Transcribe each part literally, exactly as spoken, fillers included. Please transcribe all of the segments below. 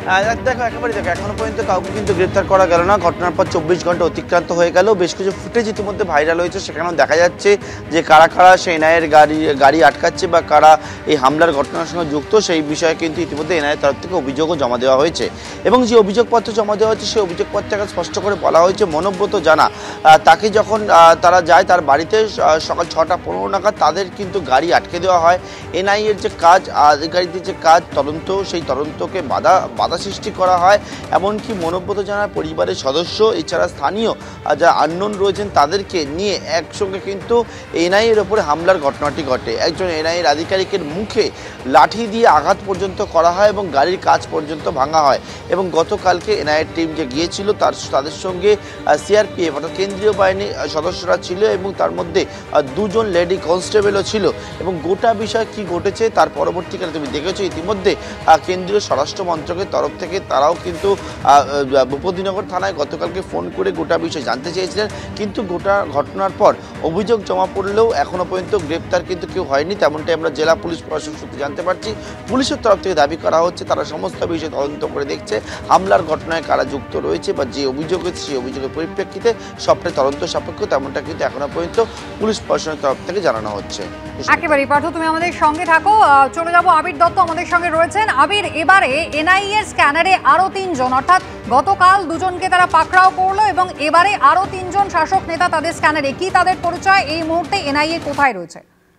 দেখো একেবারে দেখো এখনো পর্যন্ত কাউকে কিন্তু গ্রেপ্তার করা গেল না। ঘটনার পর চব্বিশ ঘন্টা অতিক্রান্ত হয়ে গেল। বেশ কিছু ফুটেজ ইতিমধ্যে ভাইরাল হয়েছে, সেখানেও দেখা যাচ্ছে যে কারা কারা সেই এনআইএর গাড়ি গাড়ি আটকাচ্ছে বা কারা এই হামলার ঘটনার সঙ্গে যুক্ত সেই বিষয়ে কিন্তু ইতিমধ্যে এনআইএর তরফ থেকে অভিযোগও জমা দেওয়া হয়েছে। এবং যে অভিযোগপত্র জমা দেওয়া হয়েছে সেই অভিযোগপত্রে স্পষ্ট করে বলা হয়েছে মনোব্রত জানা তাকে যখন তারা যায় তার বাড়িতে সকাল ছটা পনেরো নাগাদ তাদের কিন্তু গাড়ি আটকে দেওয়া হয়। এনআইএর যে কাজ, আধিকারিকদের যে কাজ তদন্ত, সেই তদন্তকে বাধা বাধা সৃষ্টি করা হয়। এমনকি মনোব্রত জানার পরিবারের সদস্য এছাড়া স্থানীয় যারা আননোন রয়েছেন তাদেরকে নিয়ে একসঙ্গে কিন্তু এনআইএর ওপরে হামলার ঘটনাটি ঘটে। একজন এনআইএর আধিকারিকের মুখে লাঠি দিয়ে আঘাত পর্যন্ত করা হয় এবং গাড়ির কাচ পর্যন্ত ভাঙা হয়। এবং গতকালকে এনআইএর টিম যে গিয়েছিল তার তাদের সঙ্গে সিআরপিএফ অর্থাৎ কেন্দ্রীয় বাহিনী সদস্যরা ছিল এবং তার মধ্যে দুজন লেডি কনস্টেবলও ছিল। এবং গোটা বিষয় কি ঘটেছে তার পরবর্তীকালে তুমি দেখেছো ইতিমধ্যে কেন্দ্রীয় স্বরাষ্ট্র মন্ত্রকের তরফ থেকে তারাও কিন্তু ভূপতিনগর থানায় গতকালকে ফোন করে গোটা বিষয় জানতে চেয়েছিলেন। কিন্তু গোটা ঘটনার পর অভিযোগ জমা পড়লেও এখনও পর্যন্ত গ্রেপ্তার কিন্তু কেউ হয়নি, তেমনটাই আমরা জেলা পুলিশ প্রশাসন সূত্রে জানতে পারছি। পুলিশের তরফ থেকে দাবি করা হচ্ছে তারা সমস্ত বিষয় তদন্ত করে দেখছে হামলার ঘটনায় কারা যুক্ত রয়েছে বা যে অভিযোগ হয়েছে সেই অভিযোগের পরিপ্রেক্ষিতে সবটাই তদন্ত সাপেক্ষ, তেমনটা কিন্তু এখনো পর্যন্ত পুলিশ প্রশাসনের তরফ থেকে জানানো হচ্ছে। একেবারে পার্থ, তুমি আমাদের সঙ্গে থাকো। চলে যাবো আবির দত্ত আমাদের সঙ্গে রয়েছেন। আবির, এবারে এনআইএ এর স্ক্যানারে আরো তিনজন, অর্থাৎ গতকাল দুজনকে তারা পাকড়াও করলো এবং এবারে আরো তিনজন শাসক নেতা তাদের স্ক্যানারে, কি তাদের পরিচয়, এই মুহূর্তে এনআইএ কোথায় রয়েছে?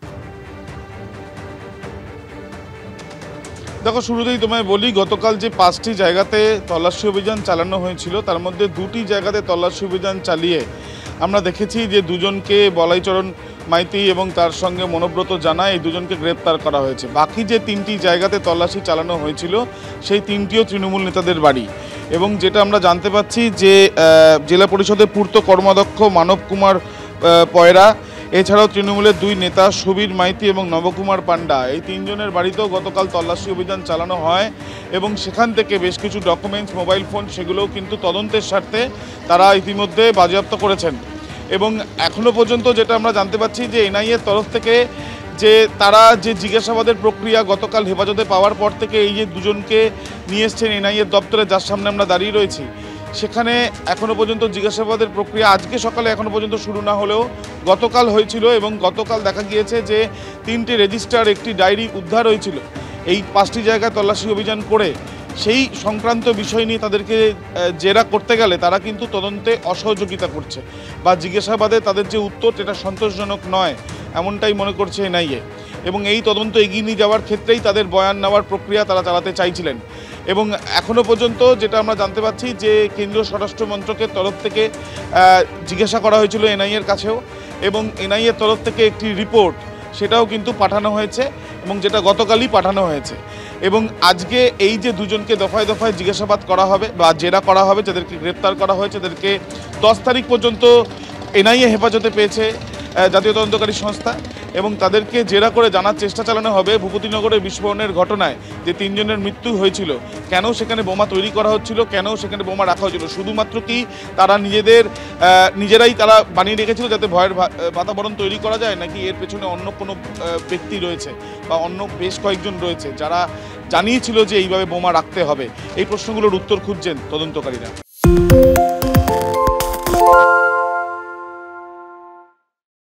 দেখো শুরুতেই তোমায় বলি, গতকাল যে পাঁচটি জায়গাতে তল্লাশি অভিযান চালানো হয়েছিল তার মধ্যে দুটি জায়গাতে তল্লাশি অভিযান চালিয়ে আমরা দেখেছি যে দুজনকে বলাইচরণ মাইতি এবং তার সঙ্গে মনোব্রত জানা এই দুজনকে গ্রেপ্তার করা হয়েছে। বাকি যে তিনটি জায়গাতে তল্লাশি চালানো হয়েছিল সেই তিনটিও তৃণমূল নেতাদের বাড়ি। এবং যেটা আমরা জানতে পাচ্ছি যে জেলা পরিষদের পূর্ত কর্মাধ্যক্ষ মানব কুমার পয়রা, এছাড়াও তৃণমূলের দুই নেতা সুবীর মাইতি এবং নবকুমার পান্ডা, এই তিনজনের বাড়িতেও গতকাল তল্লাশি অভিযান চালানো হয় এবং সেখান থেকে বেশ কিছু ডকুমেন্টস, মোবাইল ফোন, সেগুলোও কিন্তু তদন্তের স্বার্থে তারা ইতিমধ্যে বাজেয়াপ্ত করেছেন। এবং এখনও পর্যন্ত যেটা আমরা জানতে পাচ্ছি যে এনআইএর তরফ থেকে যে তারা যে জিজ্ঞাসাবাদের প্রক্রিয়া গতকাল হেফাজতে পাওয়ার পর থেকে এই যে দুজনকে নিয়ে এসছেন এনআইএর দপ্তরে, যার সামনে আমরা দাঁড়িয়ে রয়েছি, সেখানে এখনও পর্যন্ত জিজ্ঞাসাবাদের প্রক্রিয়া আজকে সকালে এখনও পর্যন্ত শুরু না হলেও গতকাল হয়েছিল। এবং গতকাল দেখা গিয়েছে যে তিনটি রেজিস্টার, একটি ডায়েরি উদ্ধার হয়েছিল এই পাঁচটি জায়গায় তল্লাশি অভিযান করে। সেই সংক্রান্ত বিষয় নিয়ে তাদেরকে জেরা করতে গেলে তারা কিন্তু তদন্তে অসহযোগিতা করছে বা জিজ্ঞাসাবাদে তাদের যে উত্তর এটা সন্তোষজনক নয়, এমনটাই মনে করছে এনআইএ। এবং এই তদন্ত এগিয়ে নিয়ে যাওয়ার ক্ষেত্রেই তাদের বয়ান নেওয়ার প্রক্রিয়া তারা চালাতে চাইছিলেন। এবং এখনও পর্যন্ত যেটা আমরা জানতে পাচ্ছি যে কেন্দ্রীয় স্বরাষ্ট্র মন্ত্রকের তরফ থেকে জিজ্ঞাসা করা হয়েছিল এনআইএর কাছেও, এবং এনআইএর তরফ থেকে একটি রিপোর্ট সেটাও কিন্তু পাঠানো হয়েছে এবং যেটা গতকালই পাঠানো হয়েছে। এবং আজকে এই যে দুজনকে দফায় দফায় জিজ্ঞাসাবাদ করা হবে বা জেরা করা হবে, যাদেরকে গ্রেপ্তার করা হয়েছে তাদেরকে দশ তারিখ পর্যন্ত এনআইএ হেফাজতে পেয়েছে জাতীয় তদন্তকারী সংস্থা, এবং তাদেরকে জেরা করে জানার চেষ্টা চালানো হবে ভূপতিনগরের বিস্ফোরণের ঘটনায় যে তিনজনের মৃত্যু হয়েছিল, কেন সেখানে বোমা তৈরি করা হচ্ছিল, কেন সেখানে বোমা রাখা হয়েছিল, শুধুমাত্র কি তারা নিজেদের নিজেরাই তারা বানিয়ে রেখেছিল যাতে ভয়ের বাতাবরণ তৈরি করা যায়, নাকি এর পেছনে অন্য কোনো ব্যক্তি রয়েছে বা অন্য বেশ কয়েকজন রয়েছে যারা জানিয়েছিল যে এইভাবে বোমা রাখতে হবে। এই প্রশ্নগুলোর উত্তর খুঁজছেন তদন্তকারীরা।